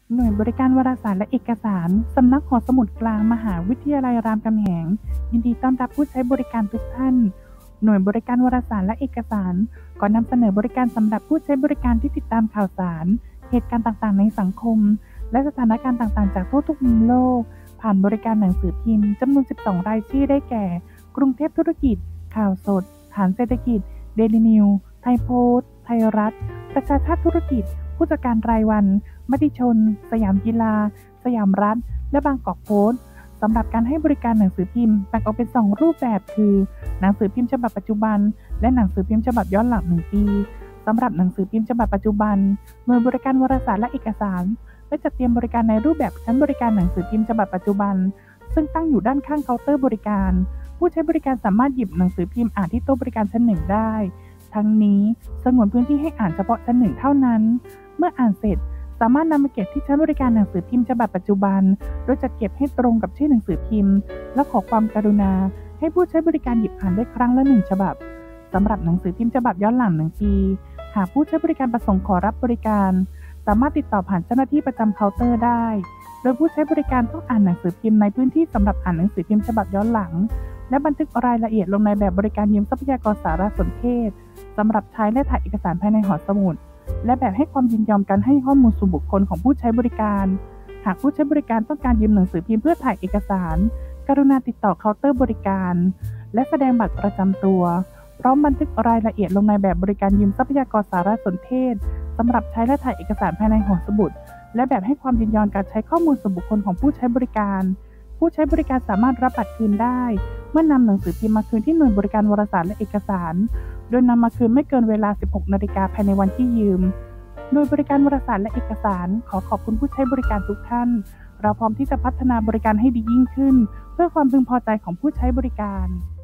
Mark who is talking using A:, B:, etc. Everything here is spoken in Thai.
A: หน่วยบริการวารสารและเอกสารสำนักหอสมุดกลางมหาวิทยาลัยรามคำแหงยินดีต้อนรับผู้ใช้บริการทุกท่านหน่วยบริการวารสารและเอกสารก่อนนำเสนอบริการสำหรับผู้ใช้บริการที่ติดตามข่าวสารเหตุการณ์ต่างๆในสังคมและสถานการณ์ต่างๆจากทั่วทุกมุมโลกผ่านบริการหนังสือพิมพ์จำนวน 12 รายชื่อได้แก่กรุงเทพธุรกิจข่าวสดฐานเศรษฐกิจเดลินิวไทยโพสต์ไทยรัฐประชาชาติธุรกิจผู้จัดการรายวันมติชนสยามกีฬาสยามรัฐและบางกอกโพสต์สำหรับการให้บริการหนังสือพิมพ์แบ่งออกเป็น2รูปแบบคือหนังสือพิมพ์ฉบับปัจจุบันและหนังสือพิมพ์ฉบับย้อนหลัง1ปีสำหรับหนังสือพิมพ์ฉบับปัจจุบันหน่วยบริการวารสารและเอกสารได้จัดเตรียมบริการในรูปแบบชั้นบริการหนังสือพิมพ์ฉบับปัจจุบันซึ่งตั้งอยู่ด้านข้างเคาน์เตอร์บริการผู้ใช้บริการสามารถหยิบหนังสือพิมพ์อ่านที่โต๊ะบริการชั้น1ได้ทั้งนี้สงวนพื้นที่ให้อ่านเฉพาะชั้น1เท่านั้นเมื่ออ่านเสร็จสามารถนำมาเก็บที่ชั้นบริการหนังสือพิมพ์ฉบับปัจจุบันโดยจัดเก็บให้ตรงกับชื่อหนังสือพิมพ์และขอความกรุณาให้ผู้ใช้บริการหยิบอ่านได้ครั้งละ1ฉบับสำหรับหนังสือพิมพ์ฉบับย้อนหลัง1ปีหากผู้ใช้บริการประสงค์ขอรับบริการสามารถติดต่อผ่านเจ้าหน้าที่ประจำเคาน์เตอร์ได้โดยผู้ใช้บริการต้องอ่านหนังสือพิมพ์ในพื้นที่สำหรับอ่านหนังสือพิมพ์ฉบับย้อนหลังและบันทึกรายละเอียดลงในแบบบริการยืมทรัพยากรสารสนเทศสำหรับใช้และถ่ายเอกสารภายในหอสมุดและแบบให้ความยินยอมการให้ข้อมูลส่วนบุคคลของผู้ใช้บริการหากผู้ใช้บริการต้องการยืมหนังสือพิมพ์เพื่อถ่ายเอกสารกรุณาติดต่อเคาน์เตอร์บริการและแสดงบัตรประจำตัวพร้อมบันทึกรายละเอียดลงในแบบบริการยืมทรัพยากรสารสนเทศสำหรับใช้และถ่ายเอกสารภายในหอสมุดและแบบให้ความยินยอมการใช้ข้อมูลส่วนบุคคลของผู้ใช้บริการผู้ใช้บริการสามารถรับบัตรคืนได้เมื่อนำหนังสือพิมพ์มาคืนที่หน่วยบริการวารสารและเอกสารโดยนำมาคืนไม่เกินเวลา 16 นาฬิกาภายในวันที่ยืมหน่วยบริการวารสารและเอกสารขอขอบคุณผู้ใช้บริการทุกท่านเราพร้อมที่จะพัฒนาบริการให้ดียิ่งขึ้นเพื่อความพึงพอใจของผู้ใช้บริการ